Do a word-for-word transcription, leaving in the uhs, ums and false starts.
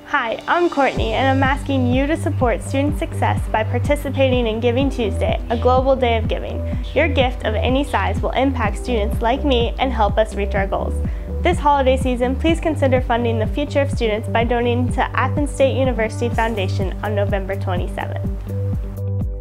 Hi, I'm Courtney, and I'm asking you to support student success by participating in Giving Tuesday, a global day of giving. Your gift of any size will impact students like me and help us reach our goals. This holiday season, please consider funding the future of students by donating to Athens State University Foundation on November twenty-seventh.